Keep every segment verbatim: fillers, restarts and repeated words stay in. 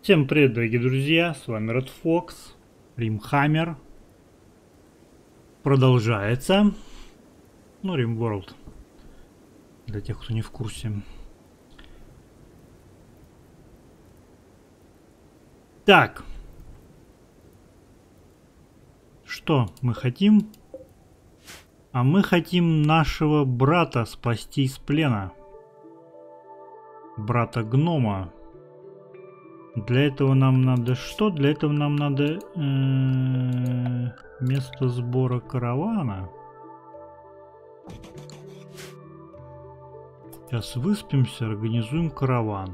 Всем привет, дорогие друзья, с вами Red Fox, Римхаммер. Продолжается. Ну, Римворлд. Для тех, кто не в курсе. Так. Что мы хотим? А мы хотим нашего брата спасти из плена. Брата гнома. Для этого нам надо что? Для этого нам надо э-э, место сбора каравана. Сейчас выспимся, организуем караван.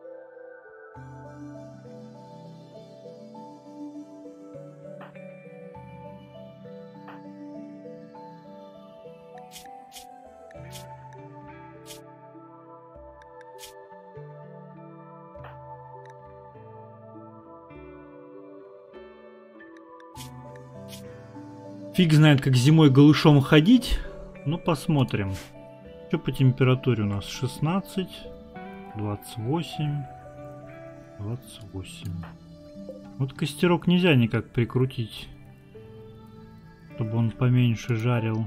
Фиг знает, как зимой голышом ходить. Ну, посмотрим. Что по температуре у нас? шестнадцать, двадцать восемь, двадцать восемь. Вот костерок нельзя никак прикрутить, чтобы он поменьше жарил.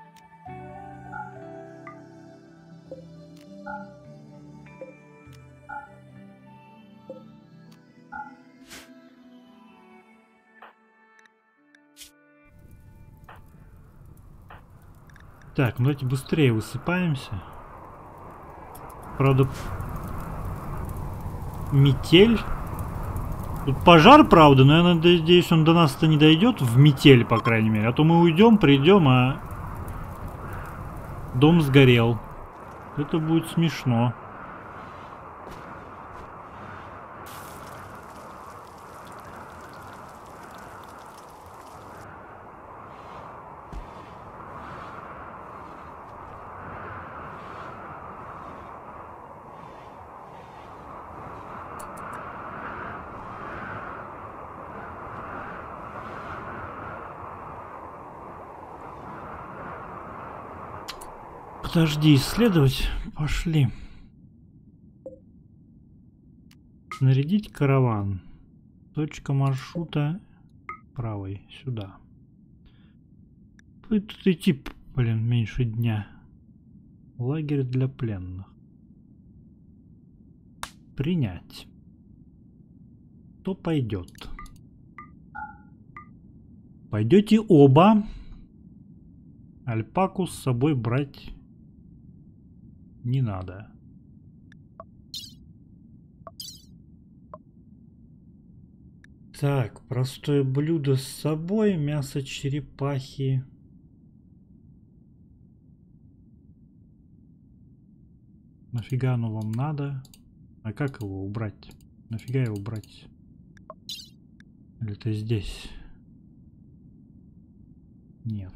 Так, ну давайте быстрее высыпаемся. Правда, метель. Тут пожар, правда, но я надеюсь, он до нас-то не дойдет в метель, по крайней мере. А то мы уйдем, придем, а дом сгорел. Это будет смешно. Подожди, исследовать. Пошли. Снарядить караван. Точка маршрута правой. Сюда. Будет тут идти, блин, меньше дня. Лагерь для пленных. Принять. Кто пойдет? Пойдете оба. Альпаку с собой брать не надо. Так, простое блюдо с собой, мясо черепахи. Нафига оно вам надо? А как его убрать? Нафига его убрать? Или это здесь? Нет.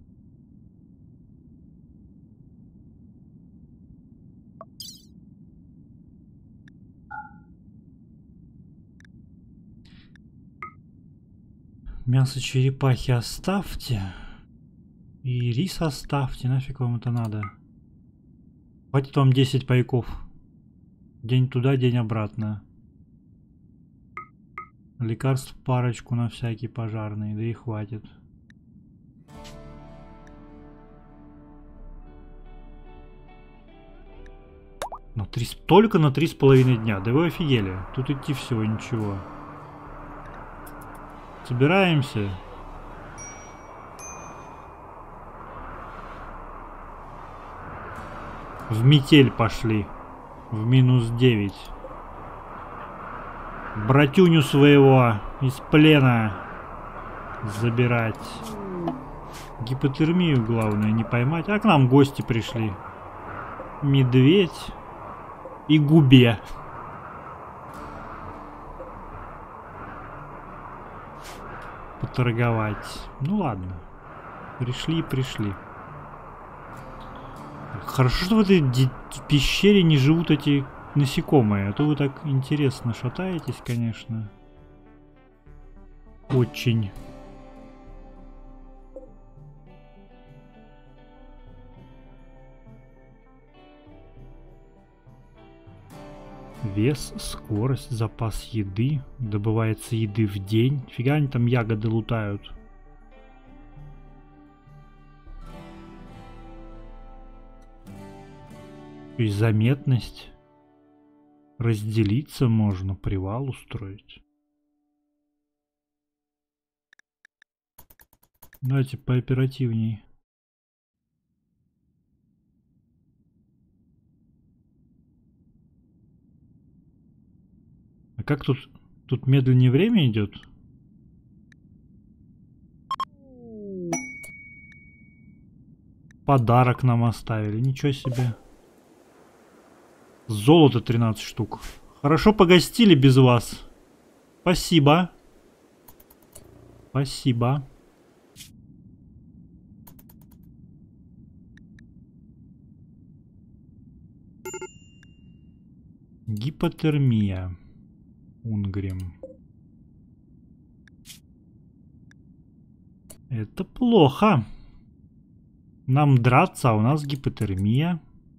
Мясо черепахи оставьте. И рис оставьте. Нафиг вам это надо? Хватит вам десять пайков. День туда, день обратно. Лекарств парочку на всякий пожарный. Да и хватит. На три, только на три с половиной дня. Да вы офигели. Тут идти всего ничего. Собираемся. В метель пошли. В минус девять. Братюню своего из плена забирать. Гипотермию главное не поймать. А к нам гости пришли. Медведь и губе. Поторговать. Ну ладно. Пришли, пришли. Хорошо, что в этой пещере не живут эти насекомые. А то вы так интересно шатаетесь, конечно. Очень. Вес, скорость, запас еды. Добывается еды в день. Фига они там ягоды лутают. То есть заметность. Разделиться можно, привал устроить. Давайте пооперативней. А как тут? Тут медленнее время идет? Подарок нам оставили. Ничего себе. Золото тринадцать штук. Хорошо погостили без вас. Спасибо. Спасибо. Гипотермия. Унгрим. Это плохо. Нам драться, а у нас гипотермия.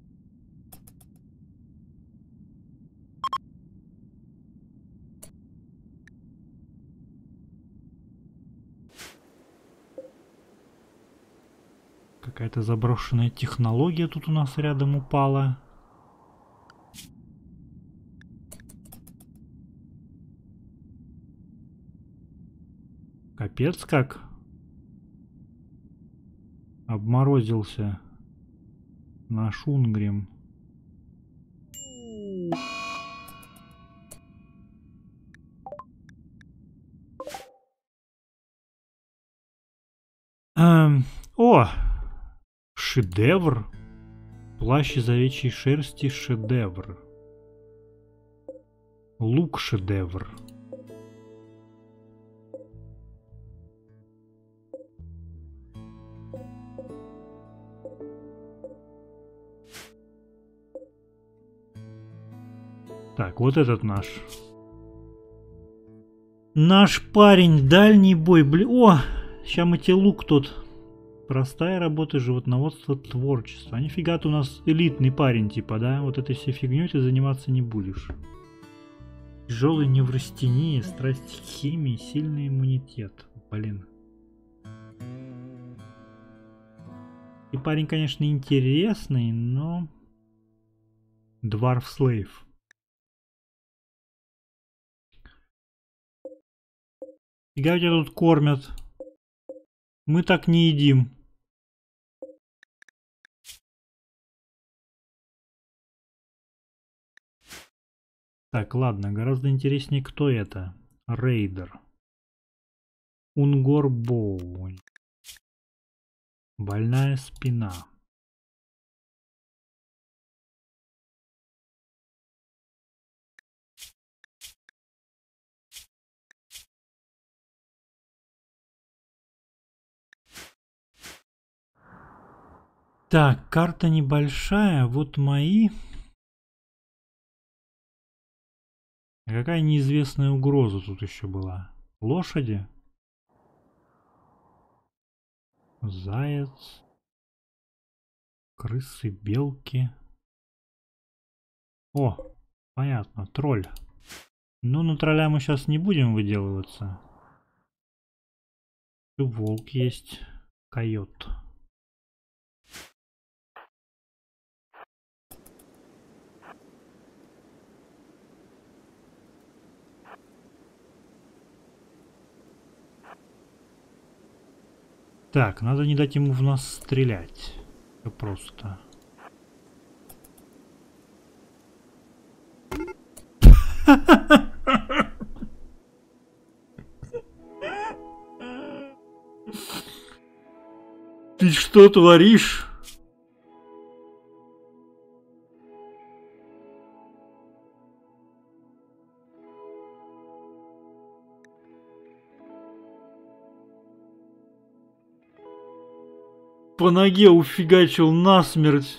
Какая-то заброшенная технология тут у нас рядом упала. Капец как. Обморозился наш Унгрим. Эм, о! Шедевр. Плащ из овечьей шерсти шедевр. Лук шедевр. Так, вот этот наш. Наш парень, дальний бой, блин. О, сейчас мы тебе лук тут. Простая работа, животноводство, творчество. А нифига ты у нас элитный парень, типа, да? Вот этой всей фигней ты заниматься не будешь. Тяжелый неврастения, страсть к химии, сильный иммунитет. Блин. И парень, конечно, интересный, но... Dwarf Slave. Фига тебя тут кормят. Мы так не едим. Так, ладно, гораздо интереснее, кто это. Рейдер. Унгор Боу. Больная спина. Так, карта небольшая, вот мои. Какая неизвестная угроза тут еще была? Лошади? Заяц. Крысы, белки. О, понятно, тролль. Ну, на тролля мы сейчас не будем выделываться. Волк есть. Койот. Так, надо не дать ему в нас стрелять. Все просто. Ты что творишь? По ноге уфигачил насмерть.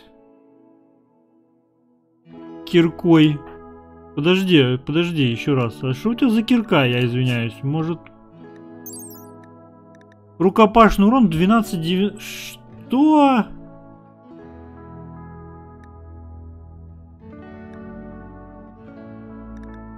Киркой. Подожди, подожди, еще раз. А что у тебя за кирка, я извиняюсь? Может... Рукопашный урон двенадцать девяносто... Что?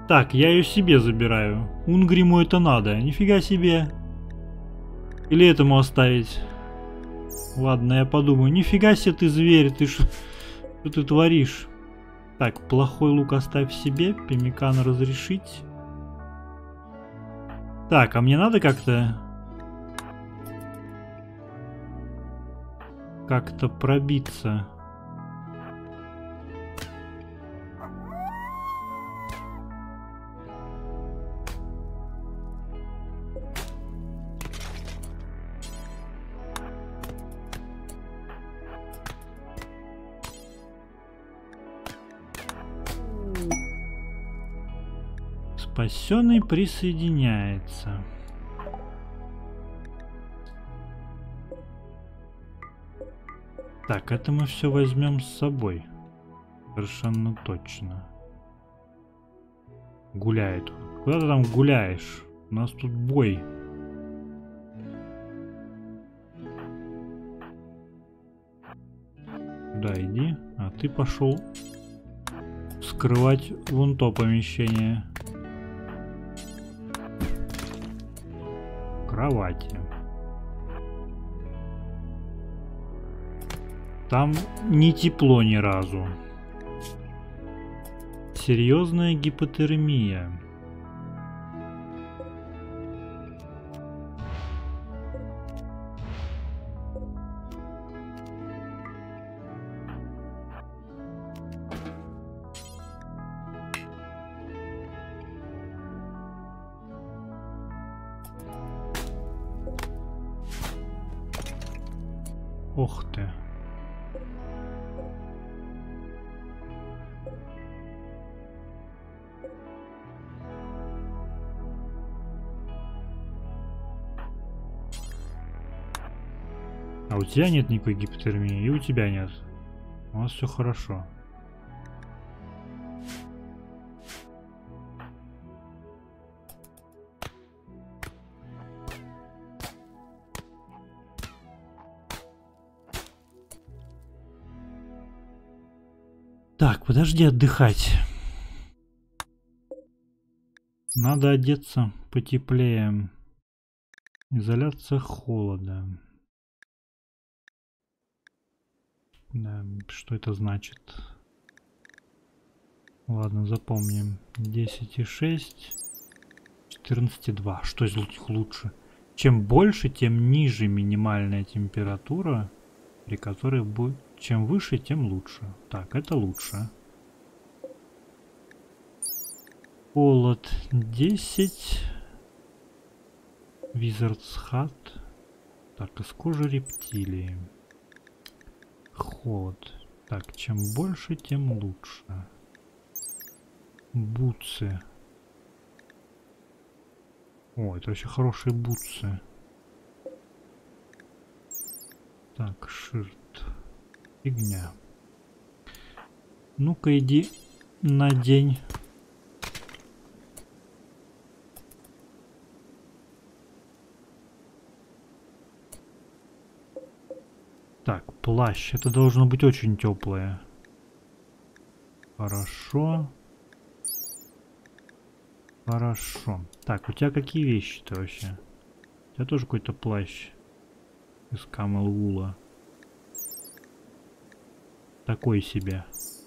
Так, я ее себе забираю. Унгриму это надо. Нифига себе. Или этому оставить? Ладно, я подумаю. Нифига себе ты зверь. Ты что ты творишь? Так, плохой лук оставь себе. Пемикан разрешить. Так, а мне надо как-то... Как-то пробиться. Спасенный присоединяется. Так, это мы все возьмем с собой. Совершенно точно. Гуляет. Куда ты там гуляешь? У нас тут бой. Да, иди. А ты пошел вскрывать вон то помещение. Кровати. Там не тепло ни разу. Серьезная гипотермия. Ох ты. А у тебя нет никакой гипотермии, и у тебя нет. У нас все хорошо. Так, подожди отдыхать. Надо одеться потеплее. Изоляция холода. Да, что это значит? Ладно, запомним. десять и шесть. четырнадцать и два. Что из них лучше? Чем больше, тем ниже минимальная температура, при которой будет... Чем выше, тем лучше. Так, это лучше. Холод десять. Wizard's Hut. Так, из кожи рептилии. Холод. Так, чем больше, тем лучше. Бутсы. О, это очень хорошие бутсы. Так, ширт. Фигня. Ну-ка, иди надень. Так, плащ. Это должно быть очень теплое. Хорошо. Хорошо. Так, у тебя какие вещи-то вообще? У тебя тоже какой-то плащ из камел-вула. Такой себе.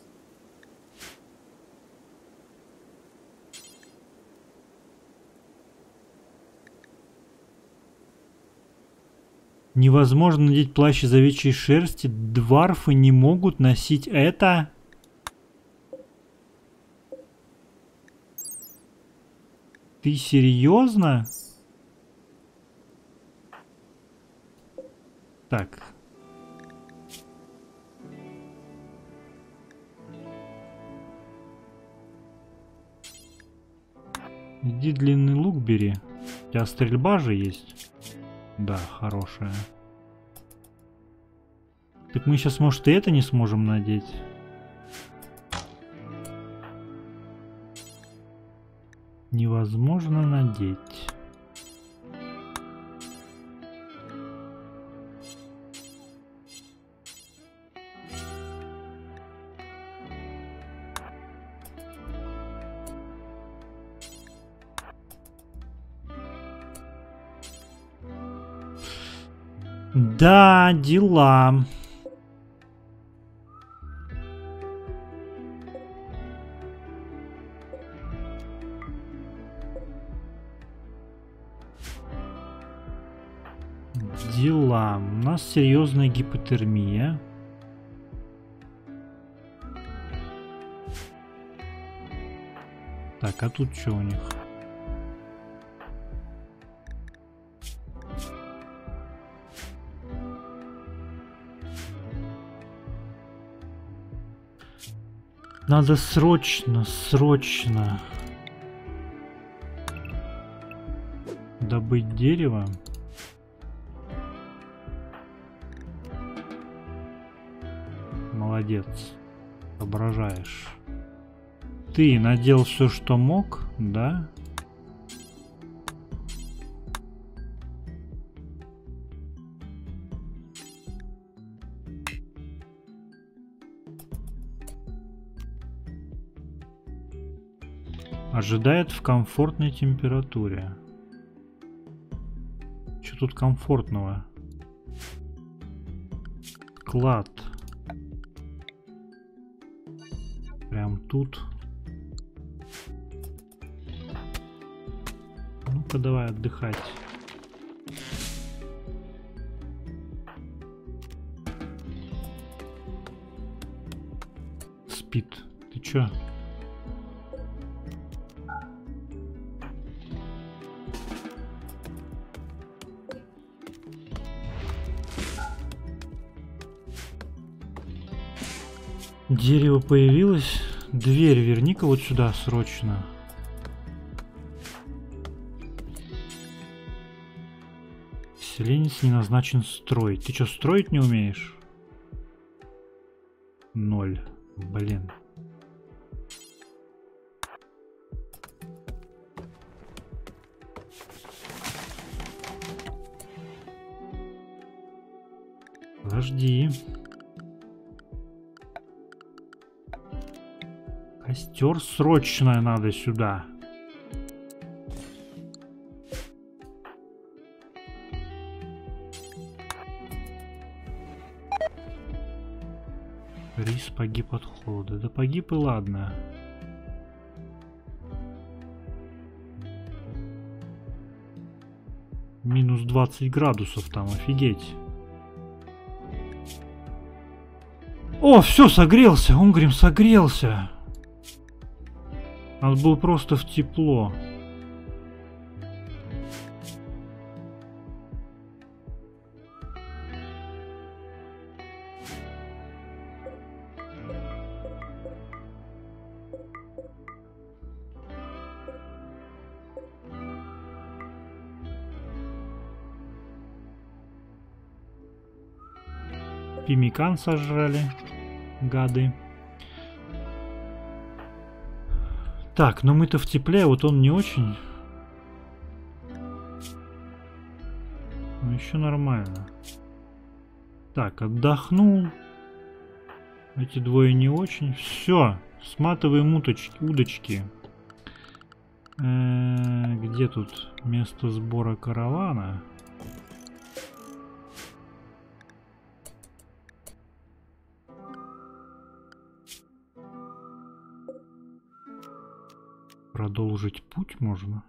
Невозможно надеть плащ из овечьей шерсти. Дварфы не могут носить это. Ты серьезно? Так. Иди длинный лук бери. У тебя стрельба же есть? Да, хорошая. Так мы сейчас, может, и это не сможем надеть? Невозможно надеть. Да, дела. Дела. У нас серьезная гипотермия. Так, а тут что у них? Надо срочно, срочно добыть дерево. Молодец, соображаешь. Ты надел все, что мог, да? Ожидает в комфортной температуре. Что тут комфортного? Клад. Прям тут. Ну-ка давай отдыхать. Спит. Ты чё? Дерево появилось. Дверь верни-ка вот сюда срочно. Селенец не назначен строить. Ты что, строить не умеешь? Ноль. Блин. Подожди. Костер срочно надо сюда. Рис погиб от холода. Да погиб и ладно. Минус двадцать градусов там, офигеть. О, все, согрелся. Унгрим согрелся. Он был просто в тепло. Пимикан сожрали, гады. Так, но мы-то в тепле, вот он не очень. Ну еще нормально. Так, отдохнул. Эти двое не очень. Все, сматываем уточки, удочки. Э-э, где тут место сбора каравана? Продолжить путь можно.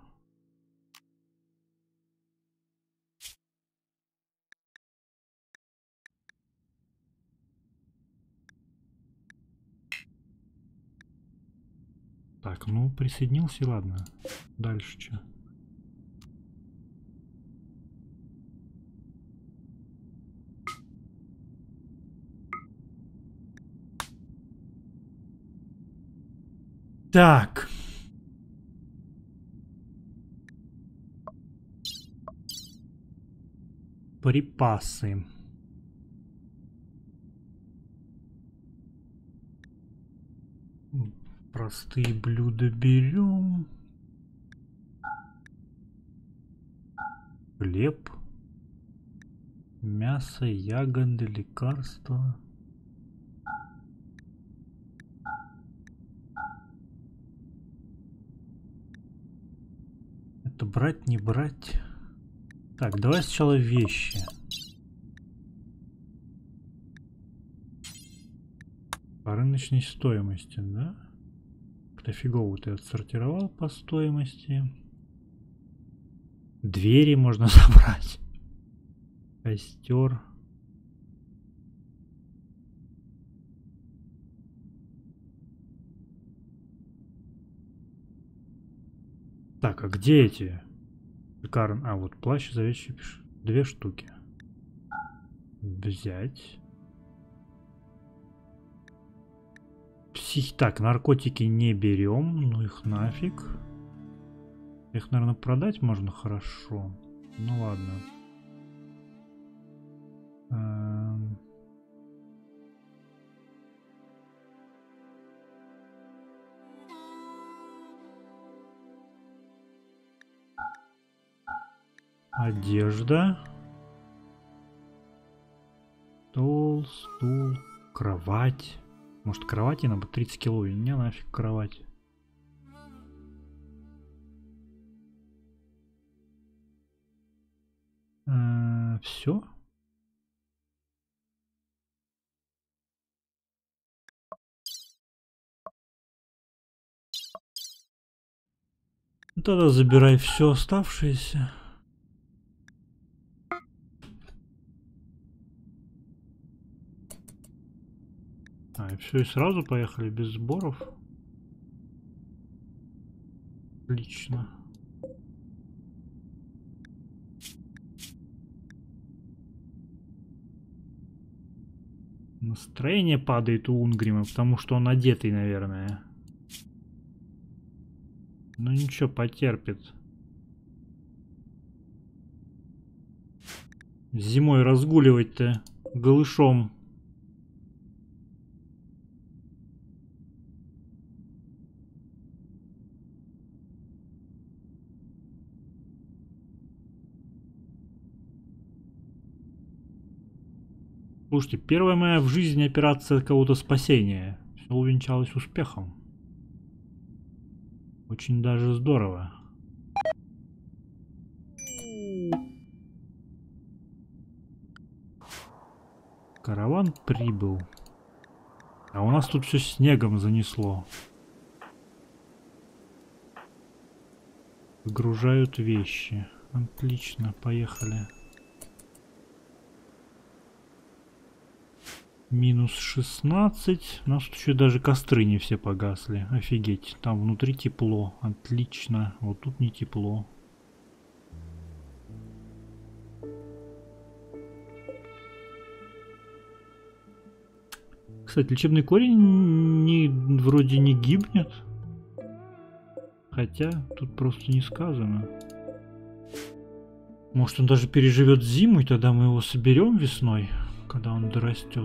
Так, ну присоединился, ладно. Дальше что? Так. Припасы. Простые блюда берем. Хлеб. Мясо, ягоды, лекарства. Это брать, не брать. Так, давай сначала вещи. По рыночной стоимости, да? Как-то фигово ты отсортировал по стоимости. Двери можно забрать. Костер. Так, а где эти? Карн, а вот плащ завещи пишет. Две штуки. Взять. Псих... Так, наркотики не берем. Ну их нафиг. Их, наверное, продать можно хорошо. Ну ладно. Эм... Одежда. Стол, стул, кровать. Может, кровати надо тридцать кило? И не нафиг кровать. Э, все. Тогда забирай все оставшееся. А, и все, и сразу поехали без сборов. Отлично. Настроение падает у Унгрима, потому что он одетый, наверное. Ну ничего, потерпит. Зимой разгуливать-то голышом. Слушайте, первая моя в жизни операция кого-то спасения. Все увенчалось успехом. Очень даже здорово. Караван прибыл. А у нас тут все снегом занесло. Выгружают вещи. Отлично, поехали. Минус шестнадцать. У нас тут еще даже костры не все погасли. Офигеть. Там внутри тепло. Отлично. Вот тут не тепло. Кстати, лечебный корень не, вроде не гибнет. Хотя тут просто не сказано. Может, он даже переживет зиму, и тогда мы его соберем весной, когда он дорастет.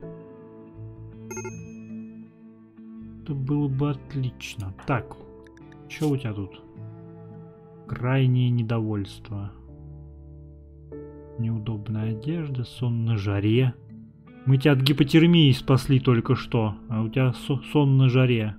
Это было бы отлично. Так, что у тебя тут? Крайнее недовольство. Неудобная одежда, сон на жаре. Мы тебя от гипотермии спасли только что, а у тебя со сон на жаре.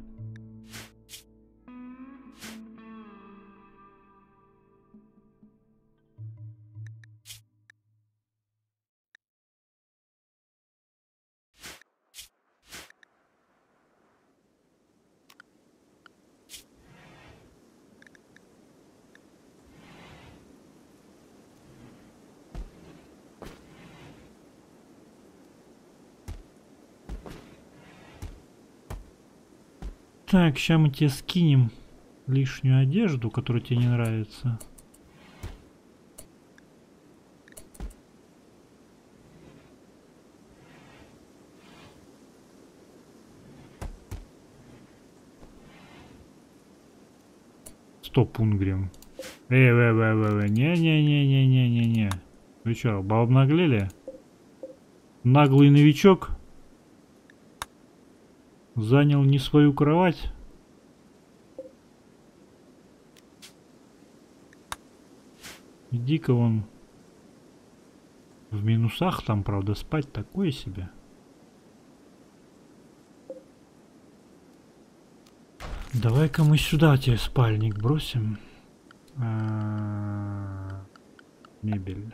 Так, сейчас мы тебе скинем лишнюю одежду, которая тебе не нравится. Стоп, Унгрим. Эй, эй, эй, эй, эй, не-не-не-не-не-не-не. Вы что, обнаглели? Наглый новичок занял не свою кровать. Иди-ка вон в минусах, там, правда, спать такое себе. Давай-ка мы сюда тебе спальник бросим. А-а-а, мебель.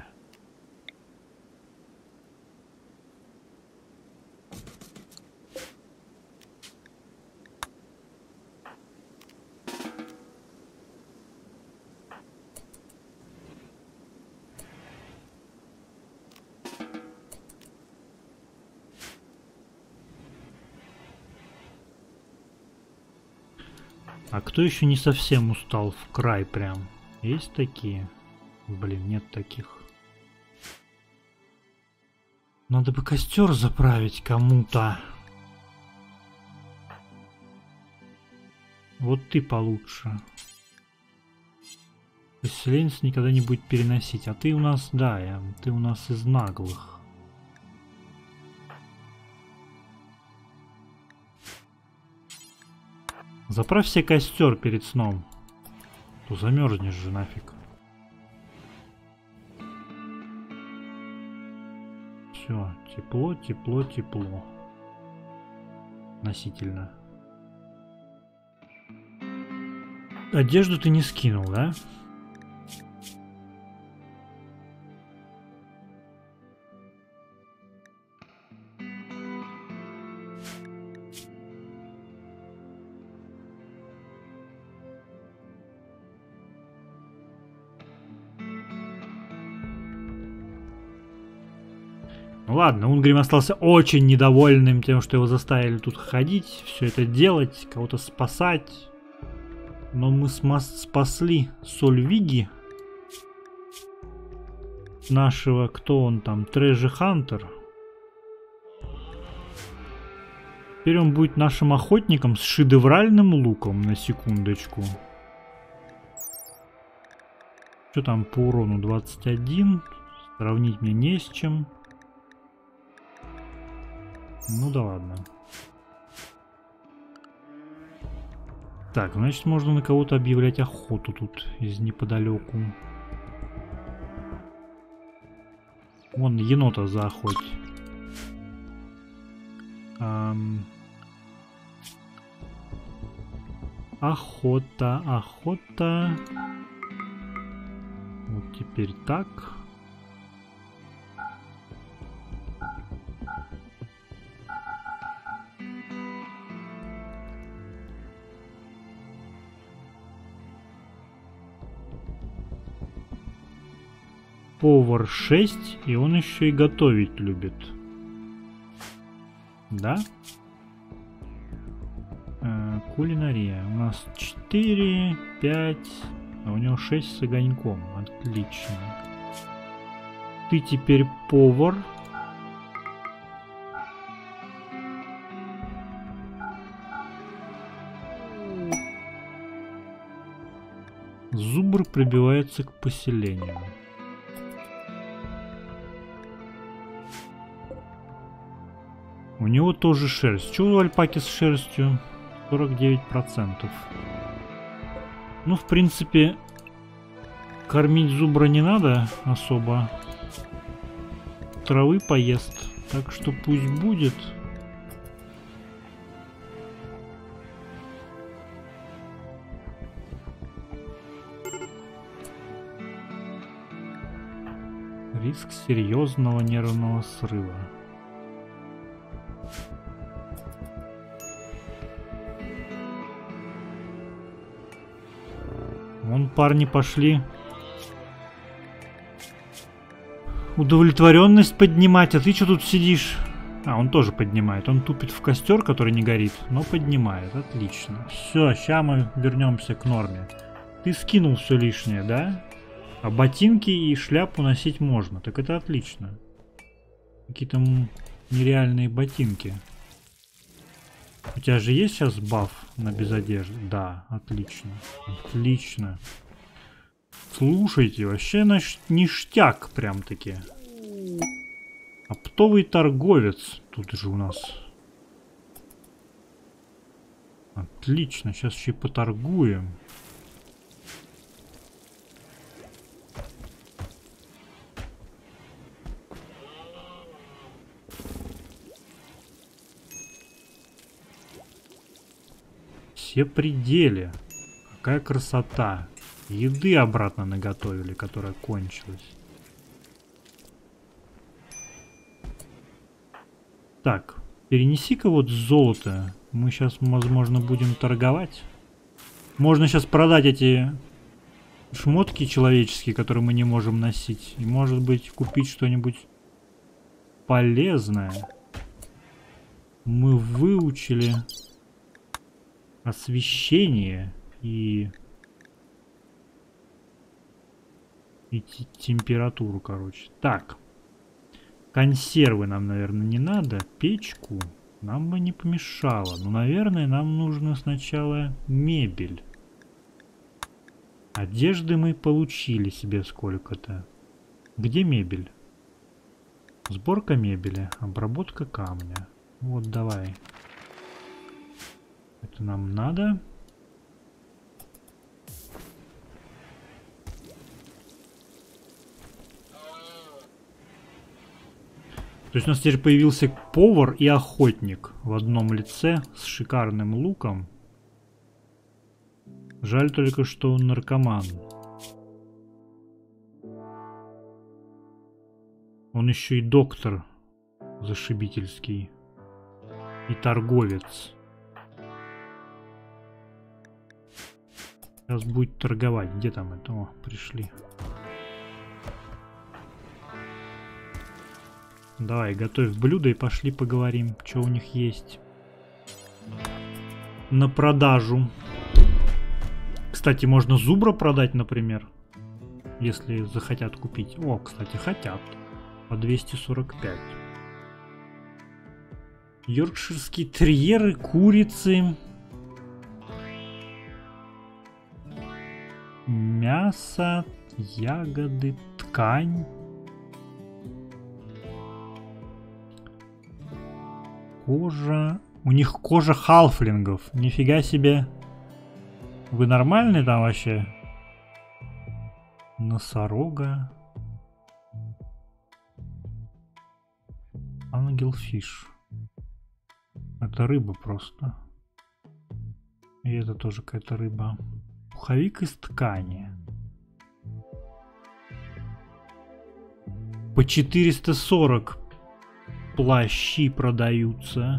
А кто еще не совсем устал в край прям? Есть такие? Блин, нет таких. Надо бы костер заправить кому-то. Вот ты получше. Поселенец никогда не будет переносить. А ты у нас, да, я, ты у нас из наглых. Заправь себе костер перед сном. То замерзнешь же нафиг. Все, тепло, тепло, тепло. Относительно. Одежду ты не скинул, да? Ну ладно, Унгрим остался очень недовольным тем, что его заставили тут ходить, все это делать, кого-то спасать. Но мы спасли Сольвиги. Нашего, кто он там, Трежи Хантер. Теперь он будет нашим охотником с шедевральным луком, на секундочку. Что там по урону? двадцать один. Сравнить мне не с чем. Ну да ладно. Так, значит, можно на кого-то объявлять охоту тут из неподалеку. Вон енота заохоть. Ам... Охота, охота. Вот теперь так. Повар шесть, и он еще и готовить любит. Да? Э, кулинария. У нас четыре, пять, а у него шесть с огоньком. Отлично. Ты теперь повар. Зубр прибивается к поселению. У него тоже шерсть. Что у альпаки с шерстью? сорок девять процентов. Ну, в принципе, кормить зубра не надо особо. Травы поест. Так что пусть будет. Риск серьезного нервного срыва. Вон парни пошли удовлетворенность поднимать, а ты что тут сидишь? А, он тоже поднимает. Он тупит в костер, который не горит, но поднимает. Отлично. Все, сейчас мы вернемся к норме. Ты скинул все лишнее, да? А ботинки и шляпу носить можно. Так это отлично. Какие-то нереальные ботинки. У тебя же есть сейчас баф на без одежды? Да, отлично. Отлично. Слушайте, вообще наш ништяк прям-таки. Оптовый торговец. Тут же у нас. Отлично, сейчас еще и поторгуем. Все пределы. Какая красота. Еды обратно наготовили, которая кончилась. Так, перенеси-ка вот золото. Мы сейчас, возможно, будем торговать. Можно сейчас продать эти шмотки человеческие, которые мы не можем носить. И, может быть, купить что-нибудь полезное. Мы выучили освещение и, и температуру, короче. Так. Консервы нам, наверное, не надо. Печку нам бы не помешало. Но, наверное, нам нужно сначала мебель. Одежды мы получили себе сколько-то. Где мебель? Сборка мебели. Обработка камня. Вот, давай. Это нам надо. То есть у нас теперь появился повар и охотник в одном лице с шикарным луком. Жаль только, что он наркоман. Он еще и доктор зашибительский. И торговец. Сейчас будет торговать. Где там это? О, пришли. Давай, готовь блюдо и пошли поговорим, что у них есть. На продажу. Кстати, можно зубра продать, например. Если захотят купить. О, кстати, хотят. По двести сорок пять. Йоркширские терьеры, курицы. Мясо, ягоды, ткань. Кожа. У них кожа халфлингов. Нифига себе. Вы нормальные там вообще? Носорога. Ангелфиш. Это рыба просто. И это тоже какая-то рыба. Пуховик из ткани. По четыреста сорок плащи продаются.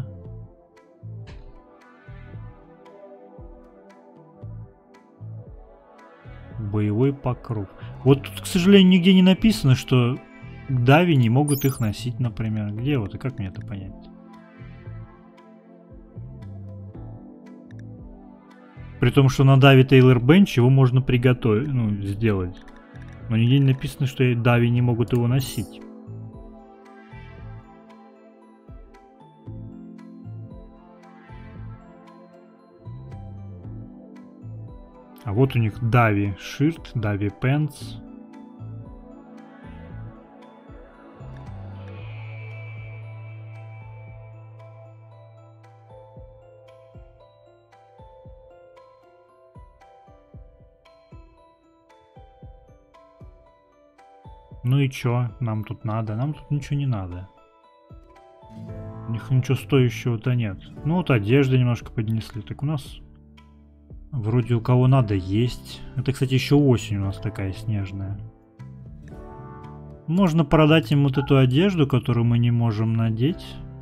Боевой покров. Вот тут, к сожалению, нигде не написано, что Дави не могут их носить, например. Где вот и как мне это понять? При том, что на Дави Тейлор Бенч его можно приготовить, ну, сделать. Но нигде не написано, что Дави не могут его носить. А вот у них Дави Ширт, Дави Пенс. Ну и чё нам тут надо? Нам тут ничего не надо. У них ничего стоящего-то нет. Ну вот одежды немножко поднесли. Так у нас вроде у кого надо есть. Это, кстати, еще осень у нас такая снежная. Можно продать им вот эту одежду, которую мы не можем надеть.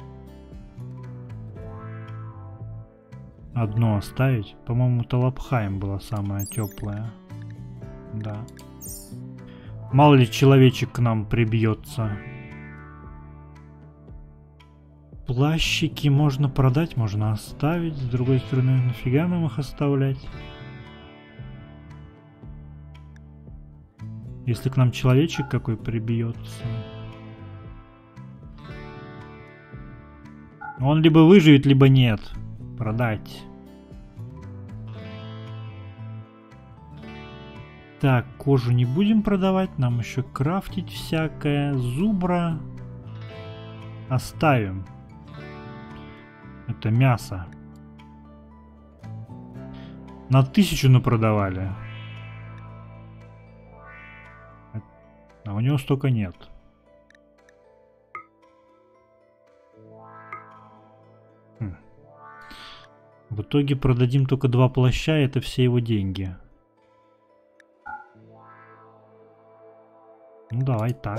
Одно оставить. По-моему, Талабхайм была самая теплая. Да. Мало ли человечек к нам прибьется. Плащики можно продать, можно оставить. С другой стороны, нафига нам их оставлять? Если к нам человечек какой прибьется. Он либо выживет, либо нет. Продать. Так, кожу не будем продавать. Нам еще крафтить всякое. Зубра оставим. Это мясо. На тысячу напродавали. А у него столько нет. Хм. В итоге продадим только два плаща, это все его деньги. Ну давай так.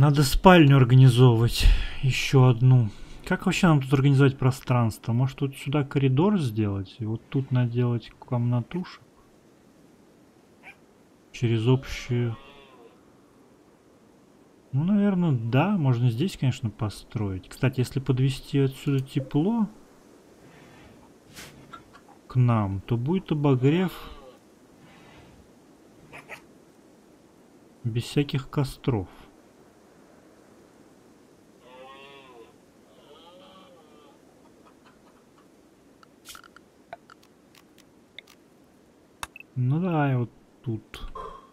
Надо спальню организовывать. Еще одну. Как вообще нам тут организовать пространство? Может тут сюда коридор сделать? И вот тут наделать комнатушек? Через общую... Ну, наверное, да. Можно здесь, конечно, построить. Кстати, если подвести отсюда тепло к нам, то будет обогрев без всяких костров. Ну да, и вот тут.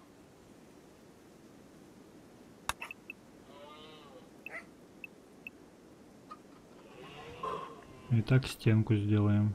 И так стенку сделаем.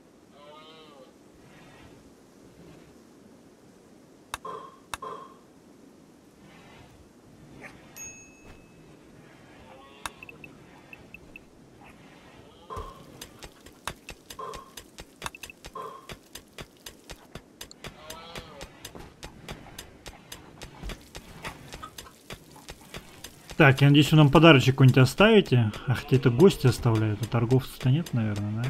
Так, я надеюсь, вы нам подарочек какой-нибудь оставите. А хотя это гости оставляют, а торговцев-то нет, наверное, да?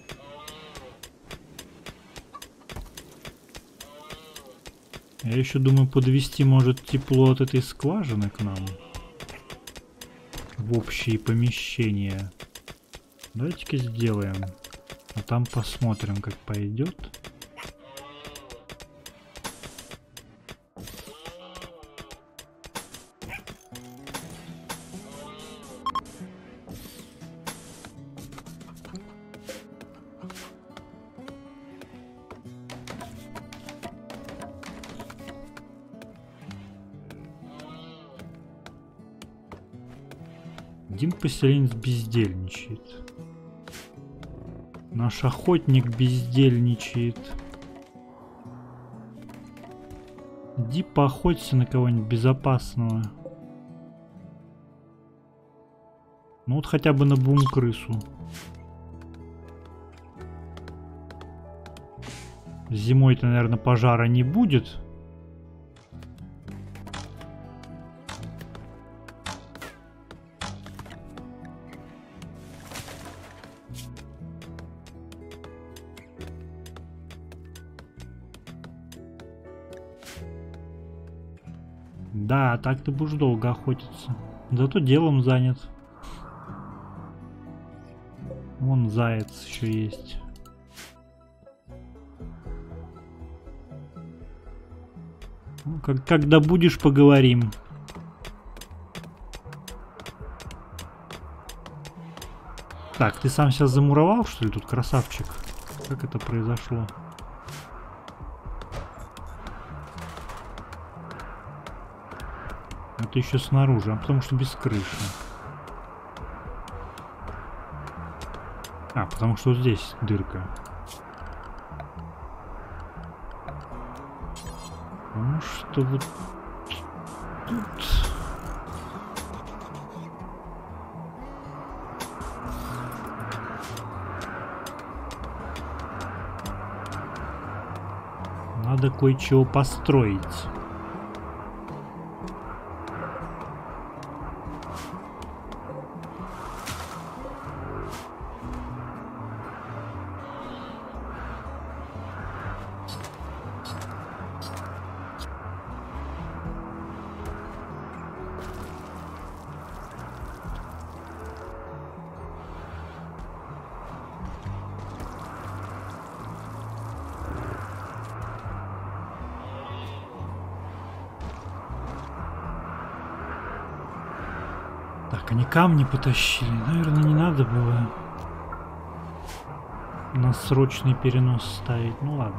Я еще думаю подвести, может, тепло от этой скважины к нам. В общие помещения. Давайте-ка сделаем. А там посмотрим, как пойдет. Один поселенец бездельничает. Наш охотник бездельничает. Иди поохоться на кого-нибудь безопасного. Ну вот хотя бы на бум-крысу. Зимой-то, наверное, пожара не будет. Да, так ты будешь долго охотиться. Зато делом занят. Вон заяц еще есть. Ну, как, когда будешь, поговорим. Так, ты сам сейчас замуровал, что ли, тут, красавчик? Как это произошло? Это еще снаружи, а потому что без крыши. А, потому что вот здесь дырка. Потому что вот тут... Надо кое-чего построить. Так, они камни потащили. Наверное, не надо было на срочный перенос ставить. Ну ладно.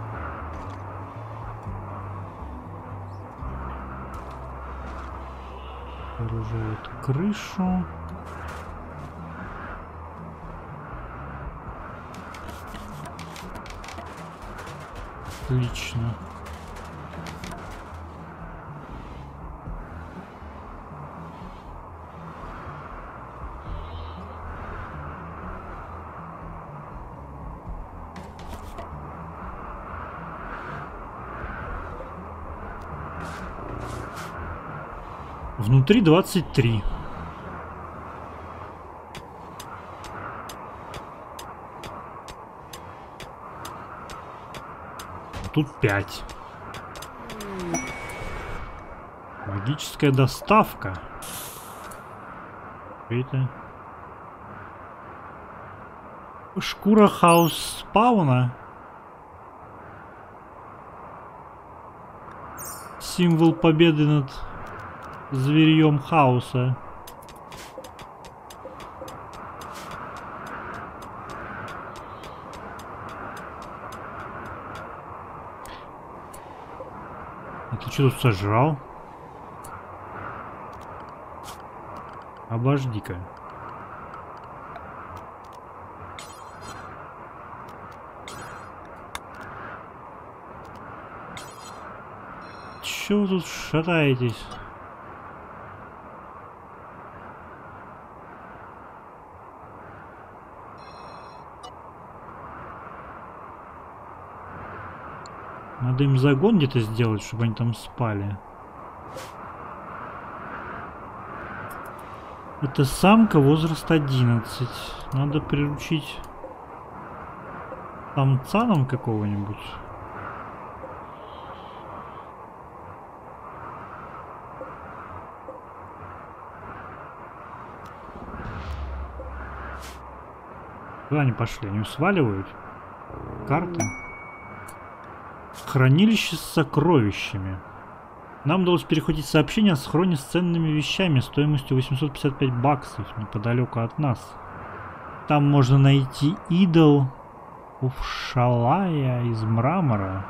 Сооружают крышу. Отлично. Внутри двадцать три. Тут пять. Магическая доставка. Это шкура хаус спауна. Символ победы над зверьем хаоса. А ты что тут сожрал? Обожди-ка. Чё вы тут шатаетесь? Надо им загон где-то сделать, чтобы они там спали. Это самка, возраст одиннадцать. Надо приручить самца нам какого-нибудь. Куда они пошли? Они сваливают карты. Хранилище с сокровищами. Нам удалось перехватить сообщение о схроне с ценными вещами стоимостью восемьсот пятьдесят пять баксов неподалеку от нас. Там можно найти идол Уфшалая из мрамора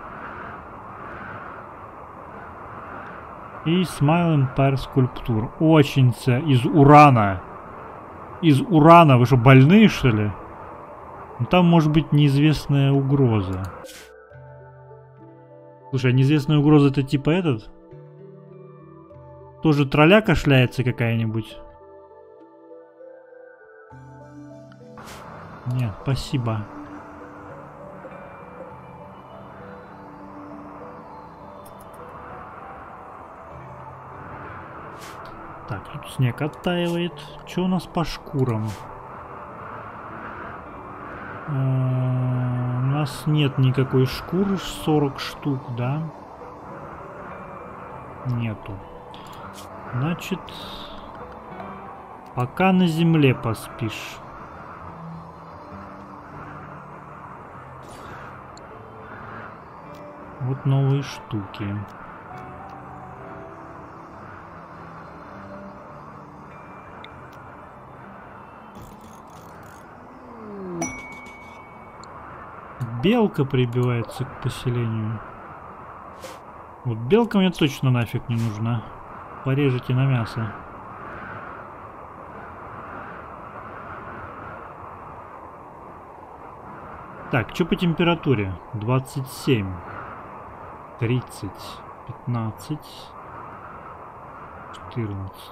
и Smile Empire скульптур. Очень ц... из урана. Из урана. Вы что, больные, что ли? Ну, там может быть неизвестная угроза. Слушай, а неизвестная угроза это типа этот? Тоже тролляка шляется какая-нибудь? Нет, спасибо. Так, тут снег оттаивает. Что у нас по шкурам? У нас нет никакой шкуры, сорок штук, да? Нету. Значит, пока на земле поспишь. Вот новые штуки. Белка прибивается к поселению. Вот белка мне точно нафиг не нужна. Порежете на мясо. Так, что по температуре? двадцать семь, тридцать, пятнадцать, четырнадцать.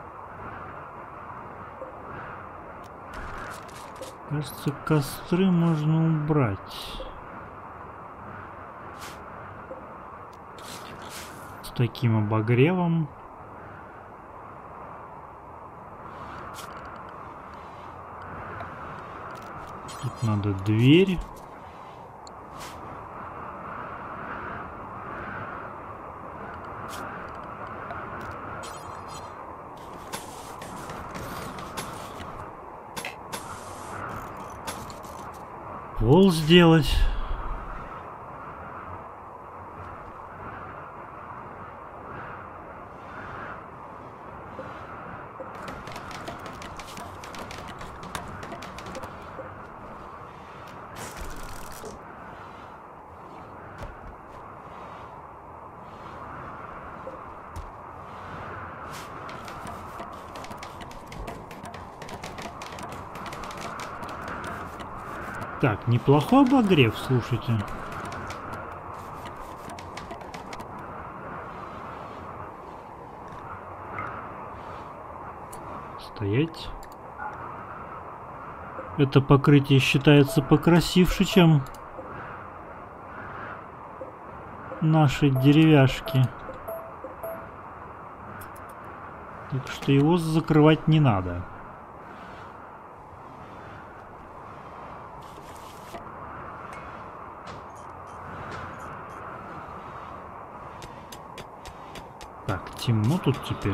Кажется, костры можно убрать. С таким обогревом. Тут надо дверь. Пол сделать. Так, неплохой обогрев, слушайте. Стоять. Это покрытие считается покрасивше, чем наши деревяшки. Так что его закрывать не надо. Так, темно тут теперь.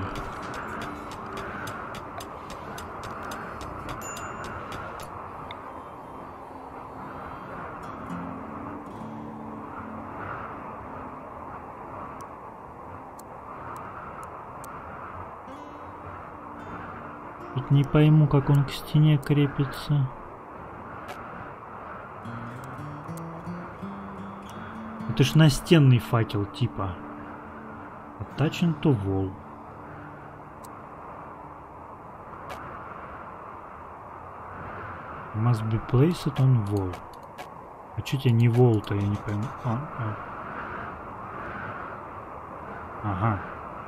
Тут не пойму, как он к стене крепится. Это ж настенный факел типа. Attaching to wall. Must be placed on wall. А чё тебе не wall-то, я не пойму. А, а. Ага.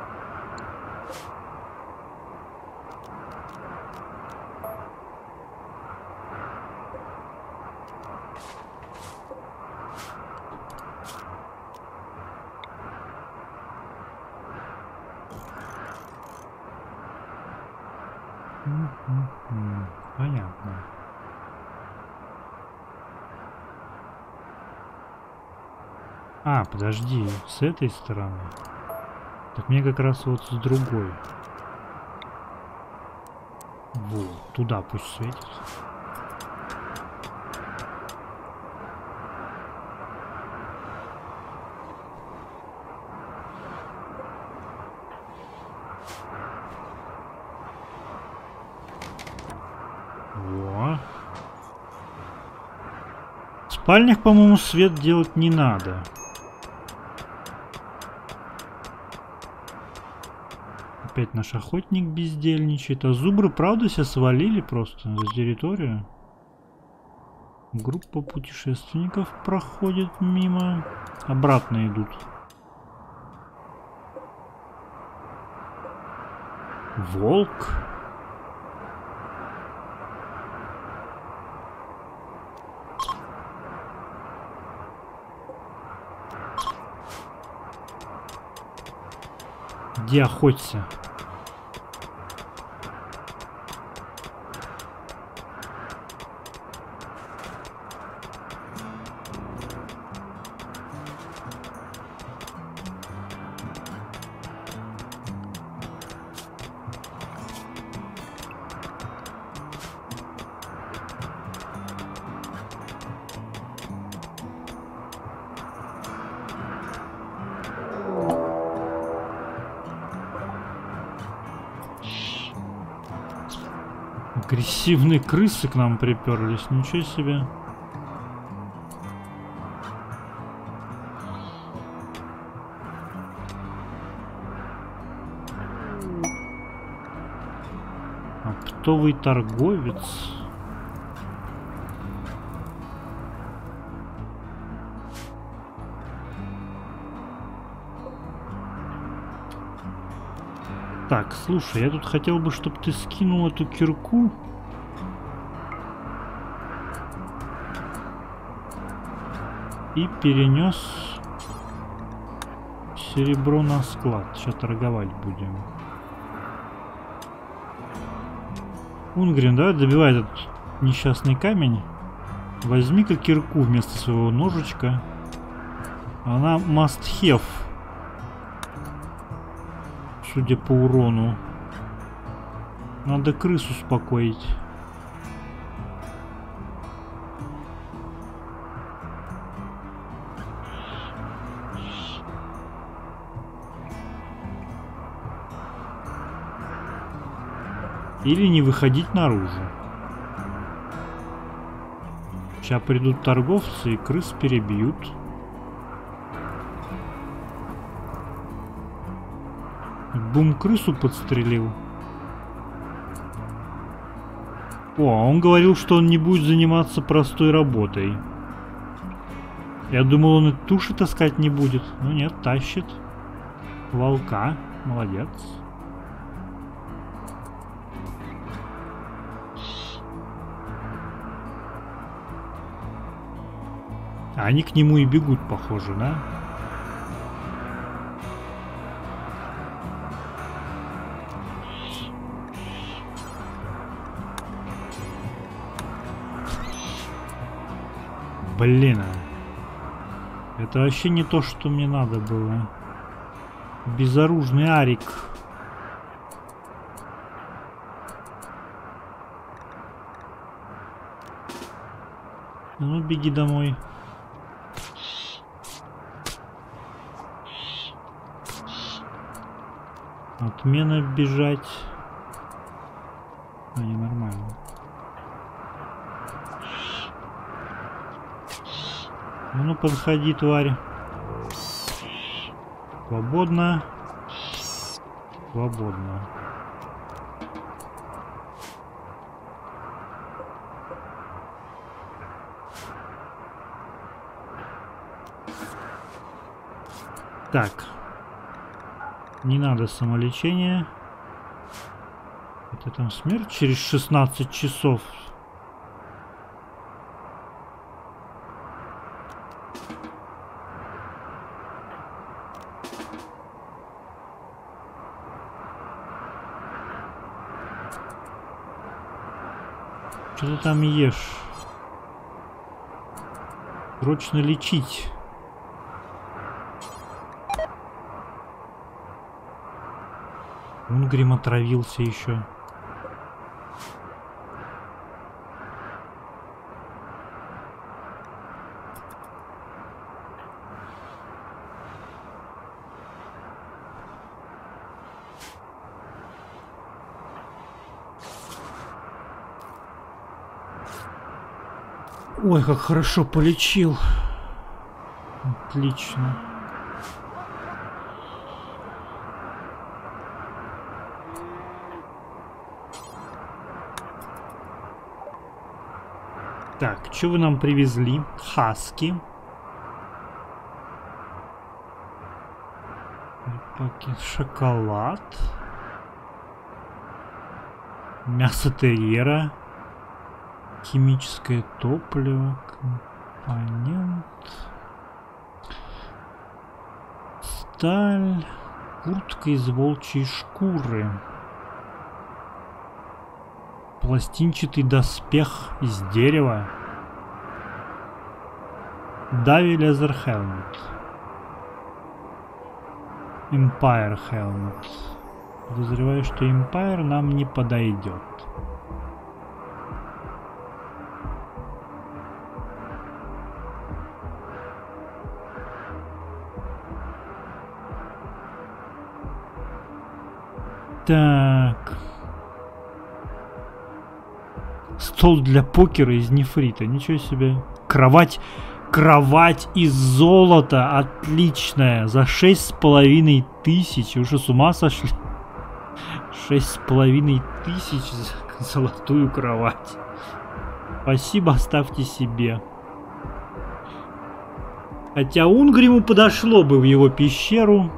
Понятно. А, подожди, с этой стороны. Так мне как раз вот с другой. Вот, туда пусть светит. Во. В спальнях, по-моему, свет делать не надо. Опять наш охотник бездельничает. А зубры, правда, себя свалили просто за территорию? Группа путешественников проходит мимо. Обратно идут. Волк. Где охотиться? Агрессивные крысы к нам приперлись, ничего себе. Оптовый торговец. Так, слушай, я тут хотел бы, чтобы ты скинул эту кирку. И перенес серебро на склад. Сейчас торговать будем. Унгрен, давай добивай этот несчастный камень. Возьми-ка кирку вместо своего ножичка. Она must have. Судя по урону. Надо крыс успокоить. Или не выходить наружу. Сейчас придут торговцы и крыс перебьют. Бум, крысу подстрелил. О, а он говорил, что он не будет заниматься простой работой. Я думал, он и туши таскать не будет. Ну нет, тащит. Волка. Молодец. А они к нему и бегут, похоже, да? Блин. Это вообще не то, что мне надо было. Безоружный Арик. Ну, беги домой. Отмена бежать. А, не нормально. Ну, подходи, тварь. Свободно. Свободно. Так. Не надо самолечения. Это там смерть через шестнадцать часов. Что ты там ешь? Срочно лечить. Унгрим отравился еще. Ой, как хорошо полечил. Отлично. Так, что вы нам привезли? Хаски. Пакет шоколад. Мясо терьера. Химическое топливо. Компонент. Сталь. Куртка из волчьей шкуры. Пластинчатый доспех из дерева. Дави Лезер Хелмет. Empire Helmet. Подозреваю, что Empire нам не подойдет. Так. Стол для покера из нефрита. Ничего себе. Кровать. Кровать из золота. Отличная. За шесть с половиной тысяч. Вы что, с ума сошли? Шесть с половиной тысяч за золотую кровать. Спасибо, оставьте себе. Хотя Унгриму подошло бы в его пещеру.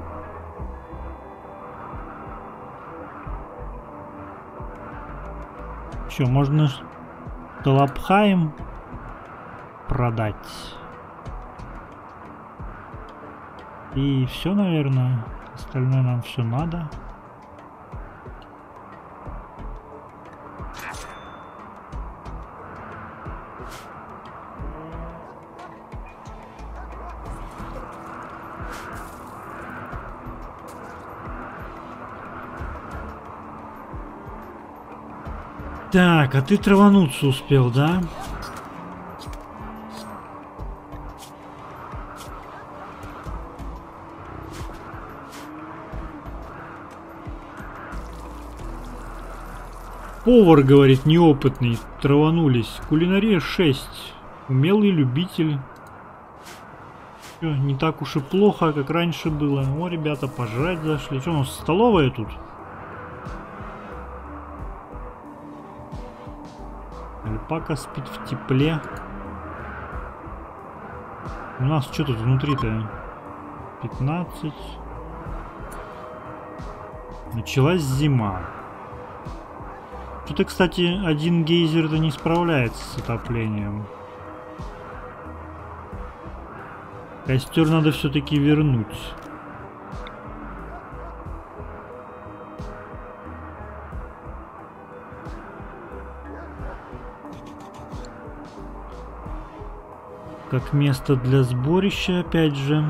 Что, можно Талабхайм продать. И все, наверное. Остальное нам все надо. Так, а ты травануться успел, да? Повар, говорит, неопытный. Траванулись. Кулинария шесть. Умелый любитель. Всё, не так уж и плохо, как раньше было. О, ребята, пожрать зашли. Что у нас, столовая тут? Альпака спит в тепле. У нас что тут внутри-то? пятнадцать. Началась зима. Что-то, кстати, один гейзер-то не справляется с отоплением. Костер надо все-таки вернуть. Как место для сборища, опять же.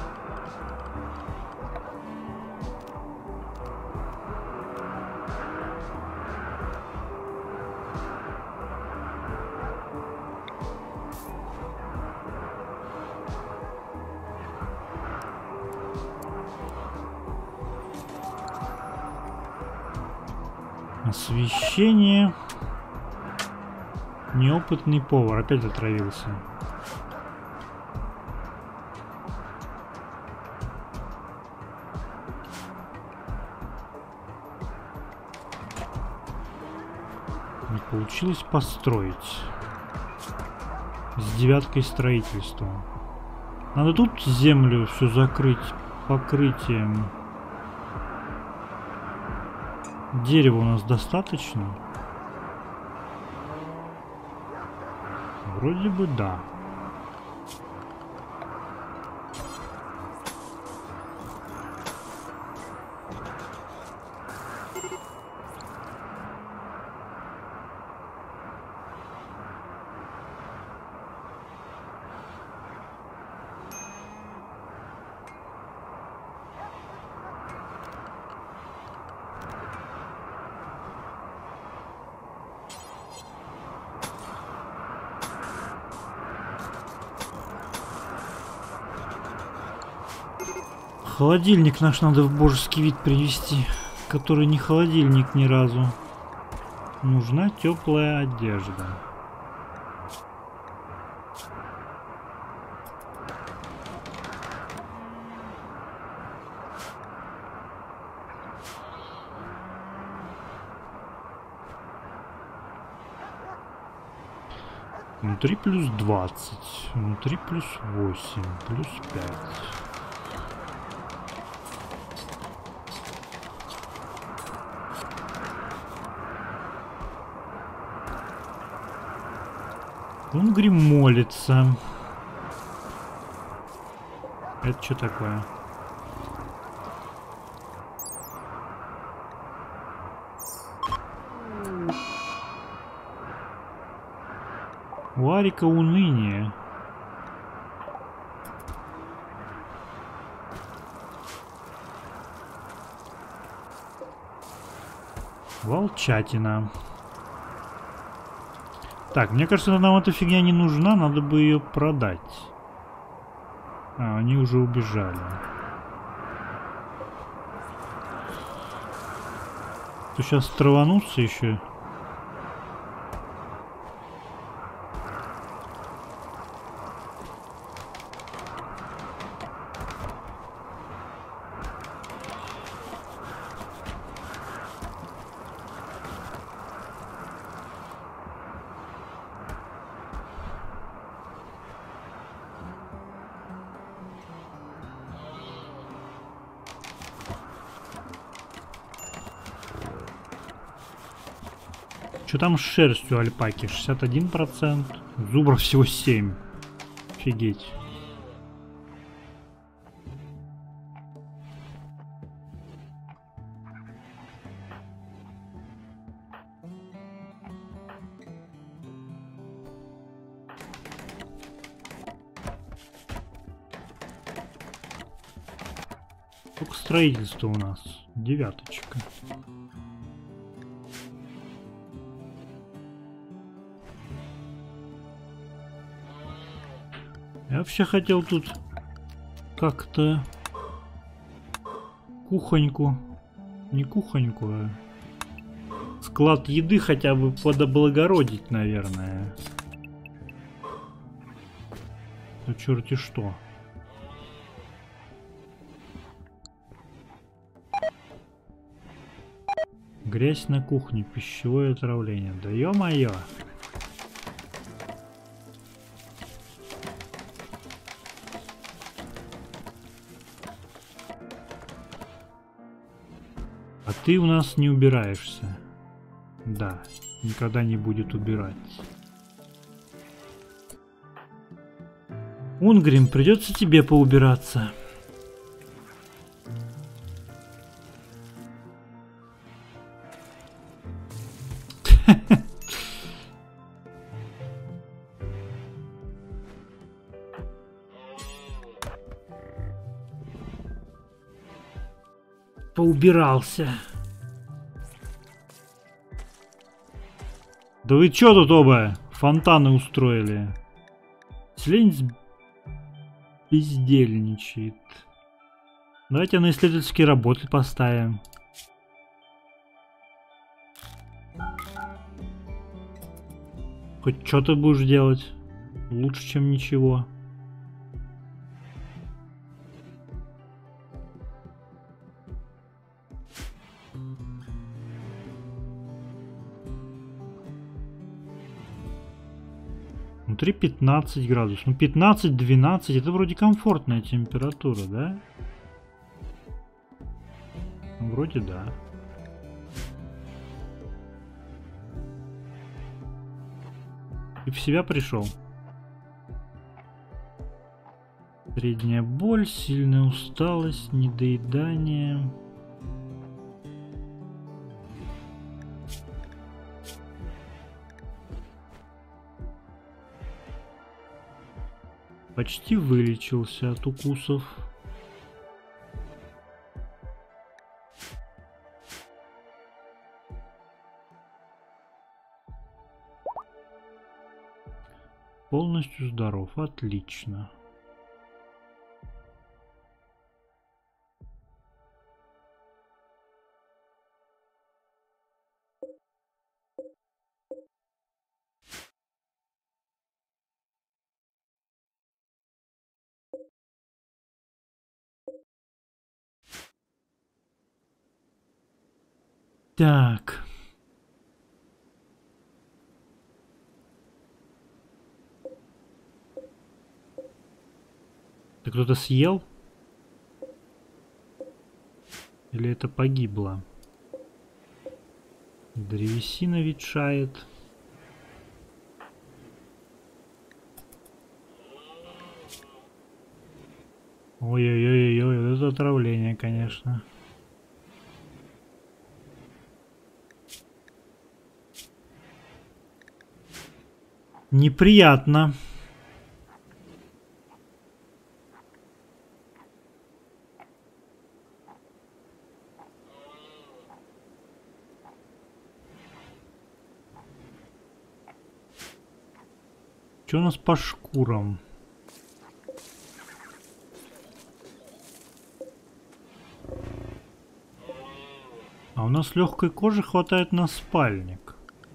Освещение. Неопытный повар опять отравился. Не получилось построить. С девяткой строительства. Надо тут землю все закрыть покрытием. Дерева у нас достаточно? Вроде бы да. Холодильник наш надо в божеский вид привести, который не холодильник ни разу. Нужна теплая одежда. Внутри плюс двадцать, внутри плюс восемь, плюс пять. Унгри молится. Это что такое? У Арика уныние. Волчатина. Так, мне кажется, нам эта фигня не нужна, надо бы ее продать. А, они уже убежали. То сейчас траванутся еще. Что там с шерстью альпаки? шестьдесят один процент. Зубров всего семь. Офигеть. Сколько строительства у нас? Девяточка. Я вообще хотел тут как-то кухоньку, не кухоньку, а склад еды хотя бы подоблагородить, наверное. Ну черти что. Грязь на кухне, пищевое отравление. Да ё-моё. А ты у нас не убираешься. Да, никогда не будет убирать. Унгрим, придется тебе поубираться. поубирался. Да вы чё тут оба фонтаны устроили? Селенец бездельничает. Давайте на исследовательские работы поставим. Хоть что ты будешь делать? Лучше, чем ничего. Внутри пятнадцать градусов. Ну, пятнадцать-двенадцать это вроде комфортная температура, да? Вроде да. И в себя пришел. Средняя боль, сильная усталость, недоедание. Почти вылечился от укусов. Полностью здоров. Отлично. Так. Ты кто-то съел? Или это погибло? Древесина ветшает. Ой-ой-ой-ой, это отравление, конечно. Неприятно. Что у нас по шкурам? А у нас легкой кожи хватает на спальник.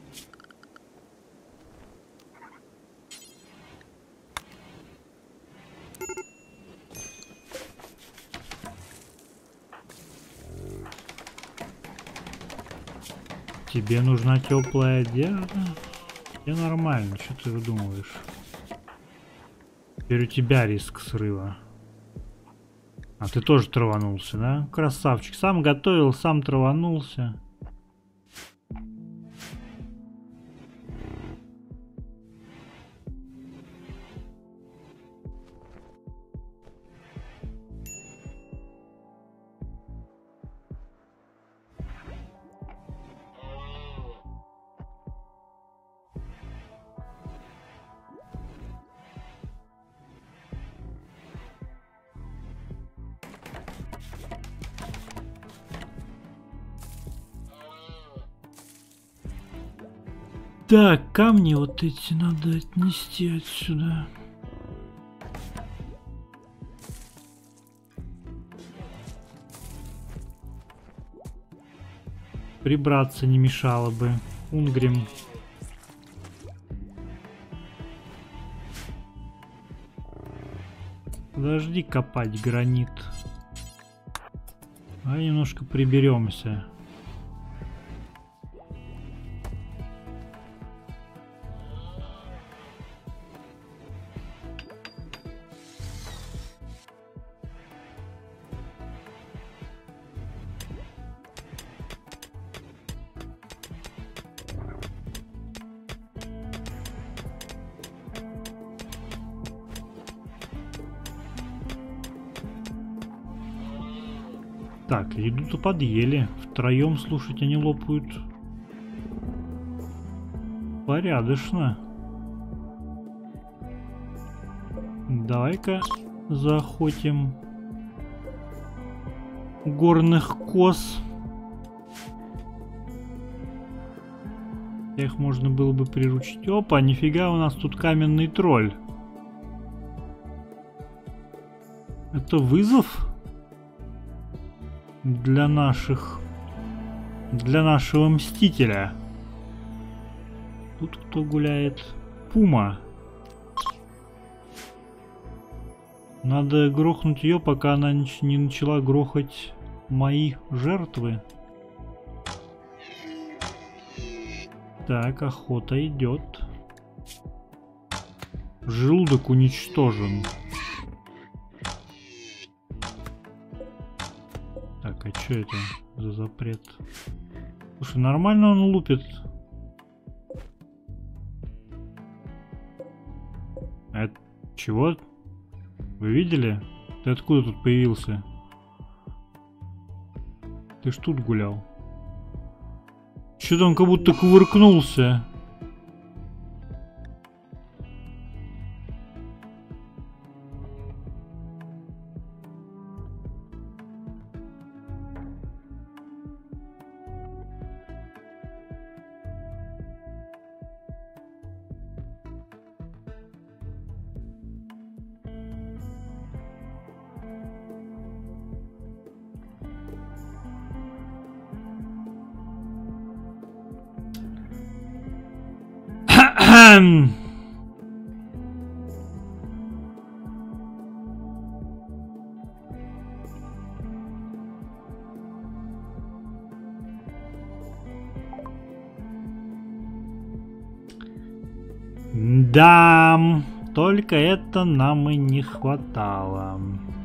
Тебе нужна теплая одежда? Тебе нормально, что ты выдумываешь? Теперь у тебя риск срыва. А ты тоже траванулся, да? Красавчик. Сам готовил, сам траванулся. Так, камни вот эти надо отнести отсюда. Прибраться не мешало бы. Унгрим. Подожди копать гранит. А немножко приберемся. Так, еду-то подъели. Втроем, слушать, они лопают. Порядочно. Давай-ка заохотим. горных коз. Их можно было бы приручить. Опа, нифига, у нас тут каменный тролль. Это вызов для наших... Для нашего мстителя. Тут кто гуляет? Пума. Надо грохнуть ее, пока она не начала грохать мои жертвы. Так, охота идет. Желудок уничтожен. Так, а что это за запрет? Слушай, нормально он лупит. А это чего? Вы видели? Ты откуда тут появился? Ты ж тут гулял. Что-то он как будто кувыркнулся. Да, только это нам и не хватало.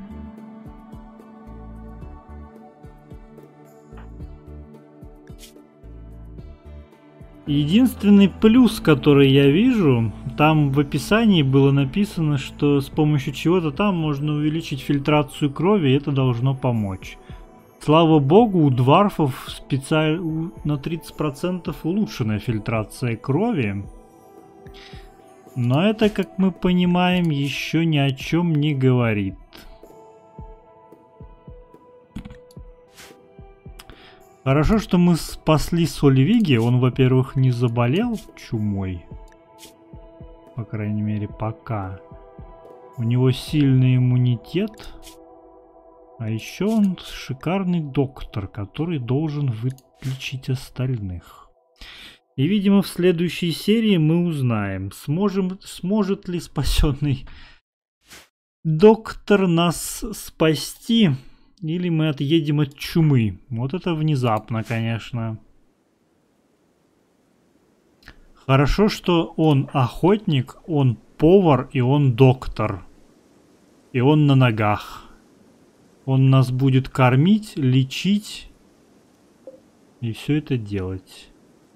Единственный плюс, который я вижу, там в описании было написано, что с помощью чего-то там можно увеличить фильтрацию крови, и это должно помочь. Слава богу, у дварфов специ... на тридцать процентов улучшенная фильтрация крови. Но это, как мы понимаем, еще ни о чем не говорит. Хорошо, что мы спасли Сольвиги. Он, во-первых, не заболел чумой. По крайней мере, пока. У него сильный иммунитет. А еще он шикарный доктор, который должен вылечить остальных. И, видимо, в следующей серии мы узнаем, сможем, сможет ли спасенный доктор нас спасти, или мы отъедем от чумы. Вот это внезапно, конечно. Хорошо, что он охотник, он повар и он доктор. И он на ногах. Он нас будет кормить, лечить и все это делать.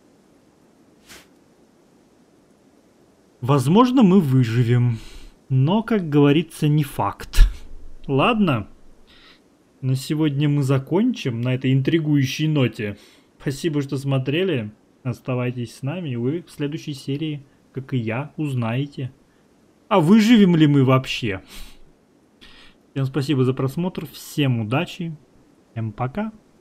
Возможно, мы выживем, но, как говорится, не факт. Ладно, на сегодня мы закончим на этой интригующей ноте. Спасибо, что смотрели. Оставайтесь с нами, и вы в следующей серии, как и я, узнаете, а выживем ли мы вообще. Всем спасибо за просмотр, всем удачи, всем пока.